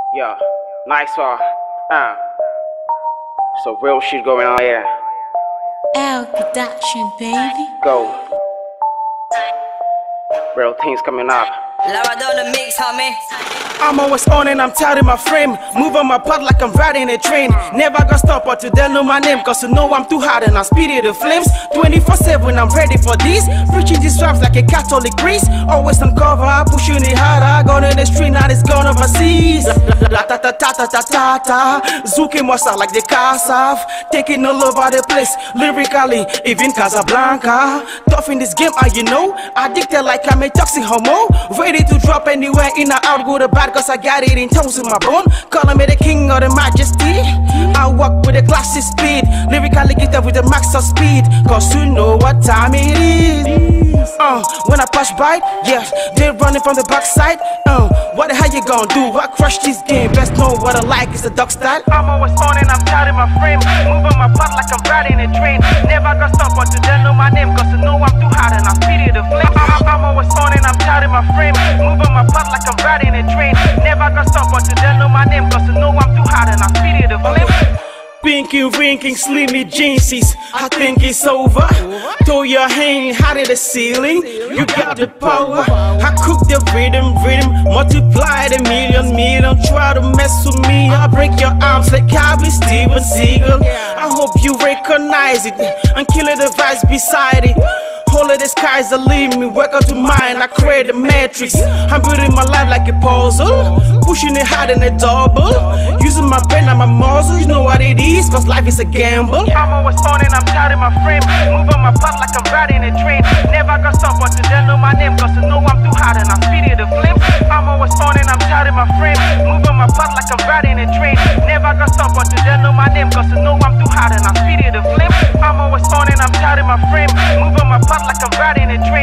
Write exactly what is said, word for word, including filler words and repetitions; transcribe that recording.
Yeah, nice one. Uh, so real shit going on here. L production, baby. Go. Real things coming up. Lavado the mix, homie. I'm always on and I'm tired in my frame. Move on my part like I'm riding a train. Never gonna stop until they know my name. Cause you know I'm too hard and I'm speedy the flames. twenty-four seven, I'm ready for this. Preaching these raps like a Catholic priest. Always on cover, pushing it harder. Gone in the street, now it's gone overseas. La ta ta ta ta ta ta ta. Zuki Mosa like the Kasaf. Taking all over the place. Lyrically, even Casablanca. Tough in this game, and you know. Addicted like I'm a toxic homo. Ready to drop anywhere, in or out, good or bad. Cause I got it in tones in my bone. Calling me the king of the majesty. I walk with a classy speed. Lyrically gifted with the max of speed. Cause you know what time it is. Uh, when I pass by, yeah, they're running from the backside. Uh, what the hell you gonna do? I crush this game. Best know what I like is the dog style. I'm always on and I'm tired in my frame. Moving my butt like I'm riding a train. Never gonna stop until they know my name. Cause you know I'm too hot and I'm speedy the flame. I'm always on and I'm tired in my frame. Moving my butt like I'm riding a train. Never gonna stop until they know my name. Cause you know I'm too hot and I'm speedy the flame. Pinky rinking, slimmy jeansies. I think it's over. Throw your hand high to the ceiling. You got the power. I cook the rhythm, rhythm. Multiply the million, million. Try to mess with me. I break your arms like Cowboy Steven Seagal. I hope you recognize it and kill the device beside it. All of the skies that leave me, welcome to mine. I create a matrix. I'm building my life like a puzzle, pushing it hard and a double. Using my brain and my muscles, you know what it is, cause life is a gamble. I'm always on and I'm tired in my frame. Moving my butt like I'm riding a train. Never gonna stop until they know my name. Cause you know I'm too hot and I'm speedy the flame. I'm always on and I'm tired in my frame. Moving my butt like I'm riding a train. Never gonna stop until they know my name. Cause you know I'm too hot and I'm speedy the flame. I'm always on and I'm tired in my frame. Moving my butt like I'm riding a train.